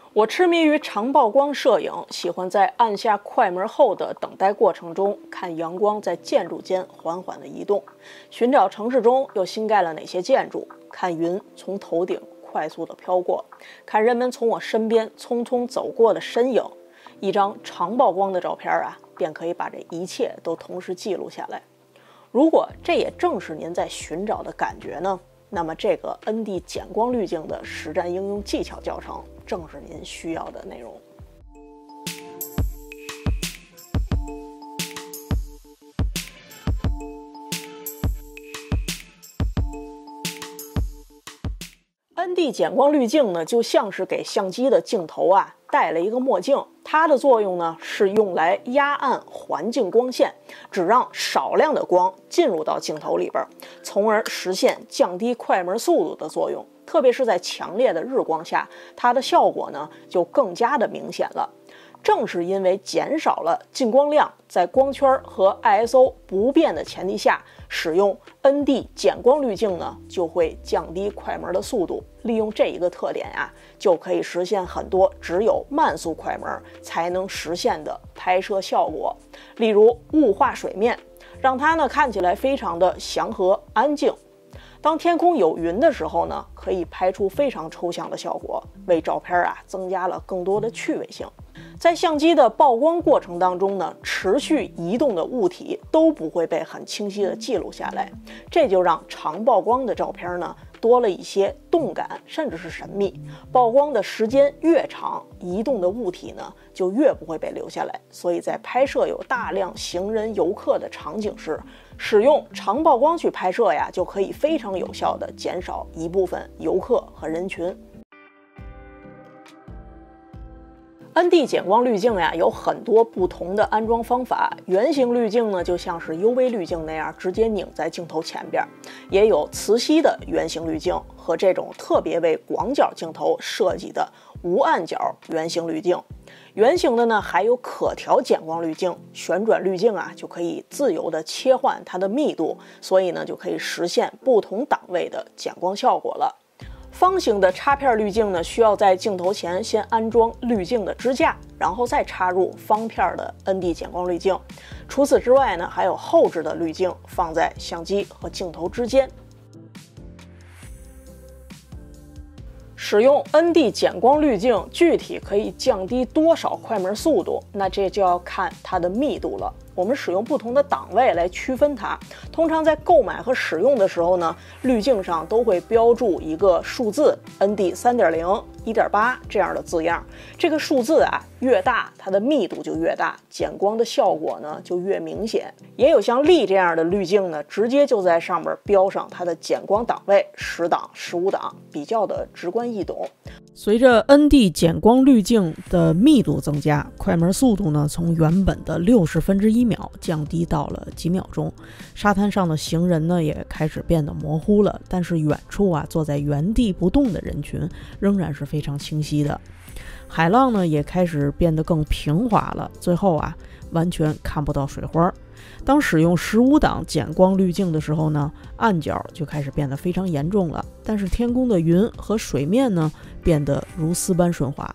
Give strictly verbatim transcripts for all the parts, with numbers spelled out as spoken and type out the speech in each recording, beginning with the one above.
我痴迷于长曝光摄影，喜欢在按下快门后的等待过程中，看阳光在建筑间缓缓地移动，寻找城市中又新盖了哪些建筑，看云从头顶快速地飘过，看人们从我身边匆匆走过的身影。一张长曝光的照片啊，便可以把这一切都同时记录下来。如果这也正是您在寻找的感觉呢？那么这个 N D 减光滤镜的实战应用技巧教程正是您需要的内容。N D 减光滤镜呢，就像是给相机的镜头啊戴了一个墨镜，它的作用呢是用来压暗环境光线，只让少量的光进入到镜头里边，从而实现降低快门速度的作用。特别是在强烈的日光下，它的效果呢就更加的明显了。正是因为减少了进光量，在光圈和 I S O 不变的前提下，使用 N D 减光滤镜呢，就会降低快门的速度。利用这一个特点呀、啊，就可以实现很多只有慢速快门才能实现的拍摄效果。例如雾化水面，让它呢看起来非常的祥和安静。当天空有云的时候呢，可以拍出非常抽象的效果，为照片啊增加了更多的趣味性。在相机的曝光过程当中呢，持续移动的物体都不会被很清晰的记录下来，这就让长曝光的照片呢多了一些动感，甚至是神秘。曝光的时间越长，移动的物体呢就越不会被留下来。所以在拍摄有大量行人游客的场景时，使用长曝光去拍摄呀，就可以非常有效地减少一部分游客和人群。N D 减光滤镜呀，有很多不同的安装方法。圆形滤镜呢，就像是 U V 滤镜那样，直接拧在镜头前边；也有磁吸的圆形滤镜和这种特别为广角镜头设计的无暗角圆形滤镜。圆形的呢，还有可调减光滤镜，旋转滤镜啊，就可以自由的切换它的密度，所以呢，就可以实现不同档位的减光效果了。方形的插片滤镜呢，需要在镜头前先安装滤镜的支架，然后再插入方片的 N D 减光滤镜。除此之外呢，还有后置的滤镜放在相机和镜头之间。使用 N D 减光滤镜具体可以降低多少快门速度，那这就要看它的密度了。我们使用不同的档位来区分它。通常在购买和使用的时候呢，滤镜上都会标注一个数字 N D 三点零、一点八 这样的字样。这个数字啊越大，它的密度就越大，减光的效果呢就越明显。也有像力这样的滤镜呢，直接就在上面标上它的减光档位，十档、十五档，比较的直观易懂。 随着 N D 减光滤镜的密度增加，快门速度呢从原本的六十分之一秒降低到了几秒钟。沙滩上的行人呢也开始变得模糊了，但是远处啊坐在原地不动的人群仍然是非常清晰的。海浪呢也开始变得更平滑了，最后啊完全看不到水花。当使用十五档减光滤镜的时候呢，暗角就开始变得非常严重了，但是天空的云和水面呢变得如丝般顺滑。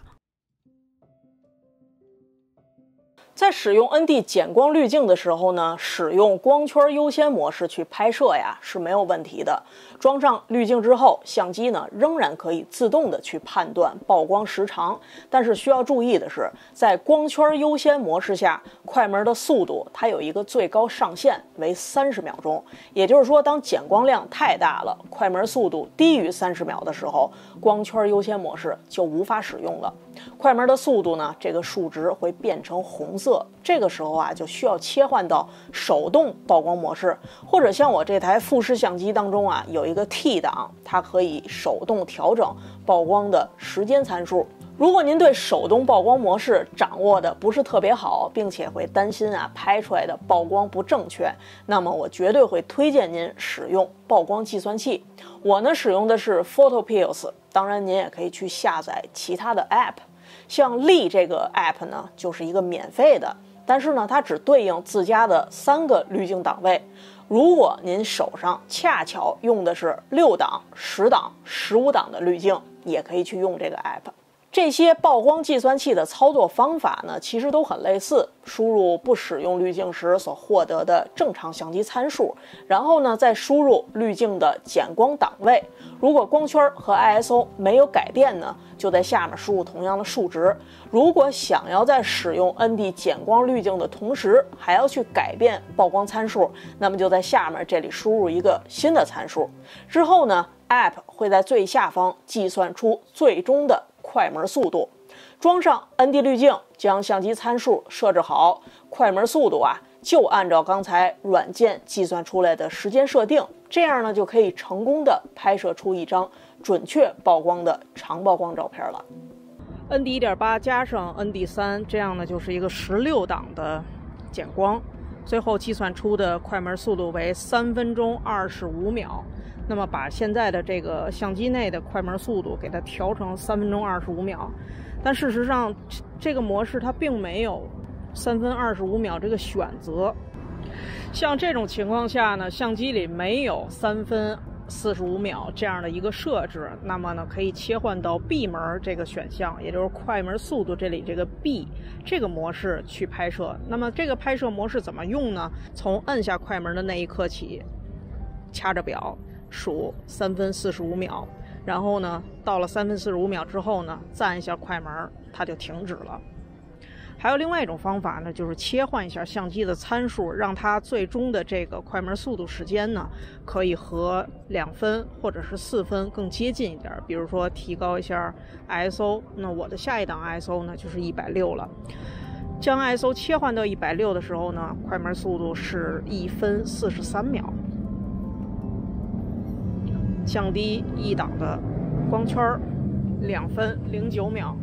在使用 N D 减光滤镜的时候呢，使用光圈优先模式去拍摄呀是没有问题的。装上滤镜之后，相机呢仍然可以自动的去判断曝光时长，但是需要注意的是，在光圈优先模式下，快门的速度它有一个最高上限为三十秒钟。也就是说，当减光量太大了，快门速度低于三十秒的时候，光圈优先模式就无法使用了。快门的速度呢，这个数值会变成红色，这个时候啊，就需要切换到手动曝光模式，或者像我这台富士相机当中啊，有一个 T 档，它可以手动调整曝光的时间参数。如果您对手动曝光模式掌握的不是特别好，并且会担心啊拍出来的曝光不正确，那么我绝对会推荐您使用曝光计算器。我呢使用的是 PhotoPills， 当然您也可以去下载其他的 App。像力这个 App 呢，就是一个免费的，但是呢它只对应自家的三个滤镜档位。如果您手上恰巧用的是六档、十档、十五档的滤镜，也可以去用这个 App。 这些曝光计算器的操作方法呢，其实都很类似。输入不使用滤镜时所获得的正常相机参数，然后呢再输入滤镜的减光档位。如果光圈和 I S O 没有改变呢，就在下面输入同样的数值。如果想要在使用 N D 减光滤镜的同时还要去改变曝光参数，那么就在下面这里输入一个新的参数。之后呢 App 会在最下方计算出最终的快门速度。装上 N D 滤镜，将相机参数设置好，快门速度啊就按照刚才软件计算出来的时间设定，这样呢就可以成功的拍摄出一张准确曝光的长曝光照片了。 N D 一点八 加上 N D 三，这样呢就是一个十六档的减光，最后计算出的快门速度为三分钟二十五秒。那么把现在的这个相机内的快门速度给它调成三分钟二十五秒，但事实上这个模式它并没有三分二十五秒这个选择。像这种情况下呢，相机里没有三分四十五秒这样的一个设置，那么呢可以切换到 B 门这个选项，也就是快门速度这里这个 B 这个模式去拍摄。那么这个拍摄模式怎么用呢？从按下快门的那一刻起，掐着表数三分四十五秒，然后呢到了三分四十五秒之后呢，再按一下快门，它就停止了。还有另外一种方法呢，就是切换一下相机的参数，让它最终的这个快门速度时间呢，可以和两分或者是四分更接近一点。比如说提高一下 I S O， 那我的下一档 I S O 呢就是一百六了。将 I S O 切换到一百六的时候呢，快门速度是一分四十三秒。降低一档的光圈，两分零九秒。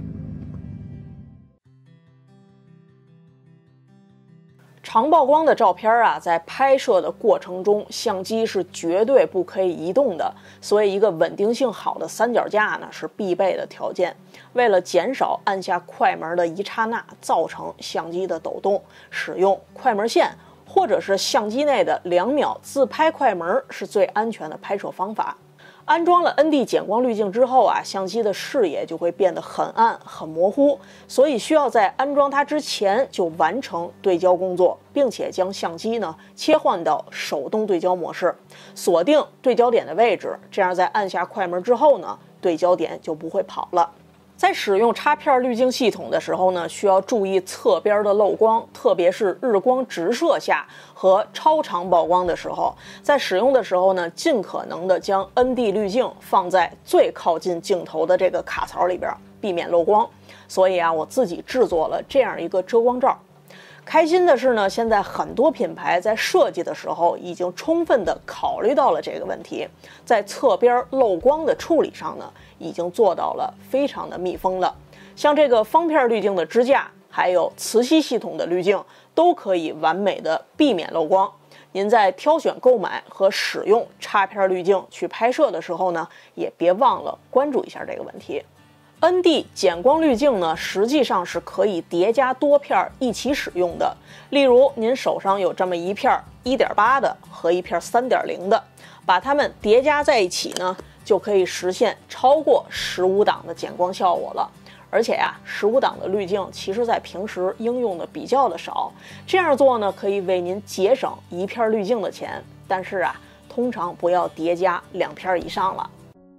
长曝光的照片啊，在拍摄的过程中，相机是绝对不可以移动的，所以一个稳定性好的三脚架呢是必备的条件。为了减少按下快门的一刹那造成相机的抖动，使用快门线或者是相机内的两秒自拍快门是最安全的拍摄方法。安装了 N D 减光滤镜之后啊，相机的视野就会变得很暗、很模糊，所以需要在安装它之前就完成对焦工作，并且将相机呢切换到手动对焦模式，锁定对焦点的位置，这样在按下快门之后呢，对焦点就不会跑了。在使用插片滤镜系统的时候呢，需要注意侧边的漏光，特别是日光直射下和超长曝光的时候，在使用的时候呢，尽可能的将 N D 滤镜放在最靠近镜头的这个卡槽里边，避免漏光。所以啊，我自己制作了这样一个遮光罩。开心的是呢，现在很多品牌在设计的时候已经充分的考虑到了这个问题，在侧边漏光的处理上呢，已经做到了非常的密封了。像这个方片滤镜的支架，还有磁吸系统的滤镜，都可以完美的避免漏光。您在挑选购买和使用插片滤镜去拍摄的时候呢，也别忘了关注一下这个问题。N D 减光滤镜呢，实际上是可以叠加多片一起使用的。例如，您手上有这么一片 一点八 的和一片 三点零 的，把它们叠加在一起呢，就可以实现超过十五档的减光效果了。而且呀、啊，十五档的滤镜其实在平时应用的比较的少，这样做呢，可以为您节省一片滤镜的钱。但是啊，通常不要叠加两片以上了。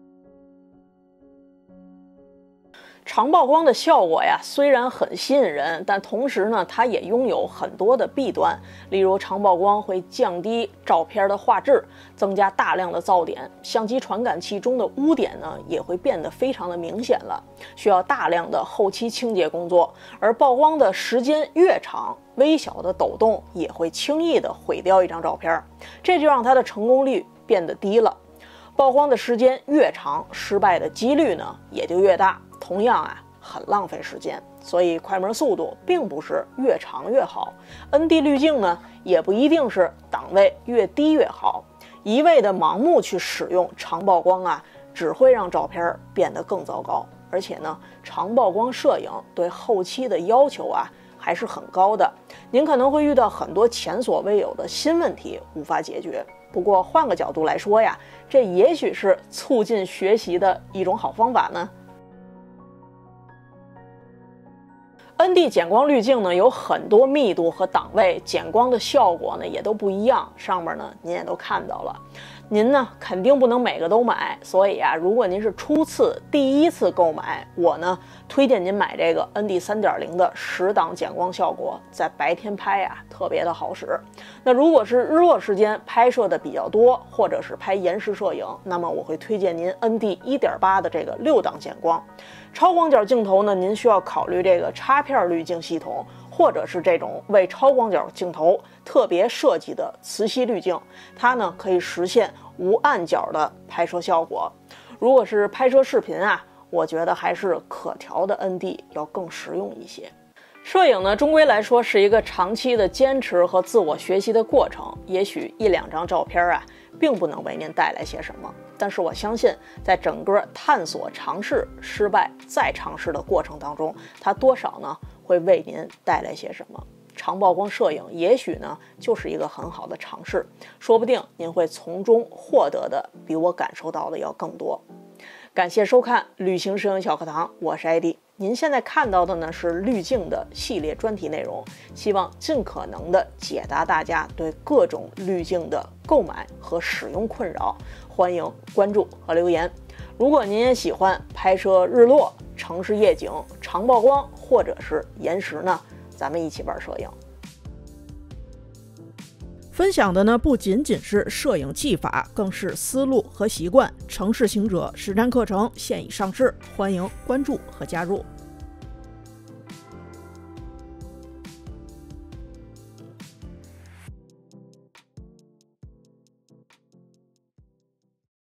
长曝光的效果呀，虽然很吸引人，但同时呢，它也拥有很多的弊端。例如，长曝光会降低照片的画质，增加大量的噪点，相机传感器中的污点呢，也会变得非常的明显了，需要大量的后期清洁工作。而曝光的时间越长，微小的抖动也会轻易的毁掉一张照片，这就让它的成功率变得低了。曝光的时间越长，失败的几率呢也就越大。同样啊，很浪费时间，所以快门速度并不是越长越好。N D 滤镜呢，也不一定是档位越低越好。一味的盲目去使用长曝光啊，只会让照片变得更糟糕。而且呢，长曝光摄影对后期的要求啊还是很高的，您可能会遇到很多前所未有的新问题无法解决。不过换个角度来说呀，这也许是促进学习的一种好方法呢。 N D 减光滤镜呢有很多密度和档位，减光的效果呢也都不一样。上面呢您也都看到了，您呢肯定不能每个都买，所以啊，如果您是初次第一次购买，我呢推荐您买这个 N D 三点零 的十档减光效果，在白天拍啊特别的好使。那如果是日落时间拍摄的比较多，或者是拍延时摄影，那么我会推荐您 N D 一点八 的这个六档减光。超广角镜头呢，您需要考虑这个插片滤镜系统，或者是这种为超广角镜头特别设计的磁吸滤镜，它呢可以实现无暗角的拍摄效果。如果是拍摄视频啊，我觉得还是可调的 N D 要更实用一些。摄影呢，终归来说是一个长期的坚持和自我学习的过程。也许一两张照片啊，并不能为您带来些什么，但是我相信，在整个探索、尝试、失败再尝试的过程当中，它多少呢会为您带来些什么。长曝光摄影也许呢就是一个很好的尝试，说不定您会从中获得的比我感受到的要更多。感谢收看旅行摄影小课堂，我是艾迪。您现在看到的呢是滤镜的系列专题内容，希望尽可能的解答大家对各种滤镜的购买和使用困扰，欢迎关注和留言。如果您也喜欢拍摄日落、城市夜景、长曝光或者是延时呢，咱们一起玩摄影。 分享的呢不仅仅是摄影技法，更是思路和习惯。城市行者实战课程现已上市，欢迎关注和加入。